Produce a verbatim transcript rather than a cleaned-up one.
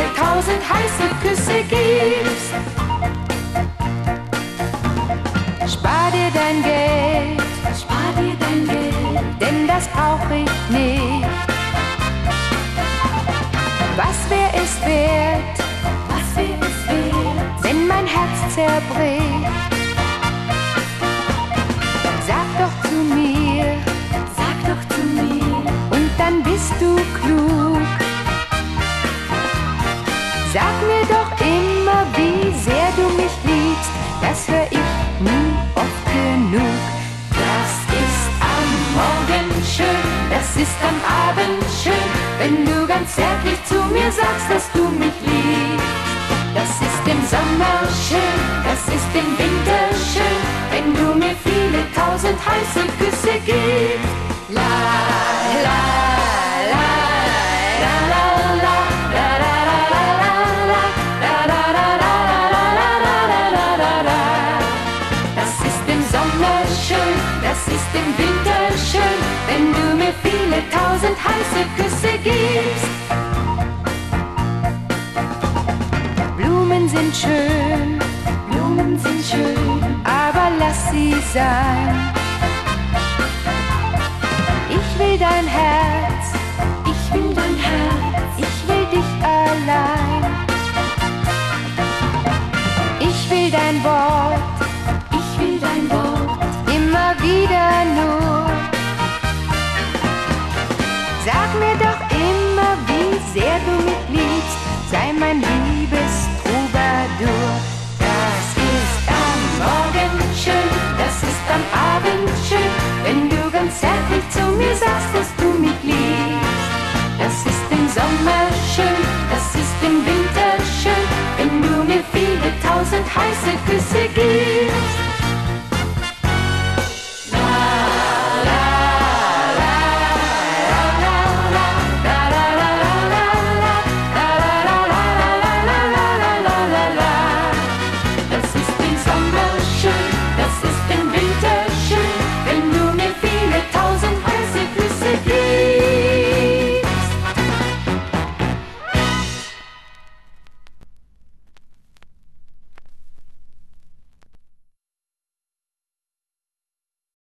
tausend heiße Küsse gibst. Spar dir dein Geld, spar dir dein Geld, denn das brauch ich nicht. Was wär es wert, was wär es wert, wenn mein Herz zerbricht? Sag doch zu mir, sag doch zu mir, und dann bist du klug. Sag mir doch immer, wie sehr du mich liebst, das hör ich nie oft genug. das ist am Morgen schön, das ist am Abend schön, wenn du ganz zärtlich zu mir sagst, dass du mich liebst. Das ist im Sommer schön, das ist im Winter schön, wenn du mir viele tausend heiße Küsse gibst. La la la la la la la la la la la la la. Das ist im Sommer schön, das ist im Winter schön, wenn du mir viele tausend heiße Küsse gibst. Blumen sind schön, Blumen sind schön, aber lass sie sein. Ich will dein Herz, ich will dein Herz, ich will dich allein. Ich will dein Wort, ich will dein Wort, immer wieder nur. Sag mir doch immer, wie sehr du mich liebst, sei mein Liebestrubadur. das ist am Morgen schön, das ist am Abend schön, wenn du ganz zärtlich zu mir sagst, dass du mich liebst. Das ist im Sommer schön, das ist im Winter schön, wenn du mir viele tausend heiße Küsse gibst.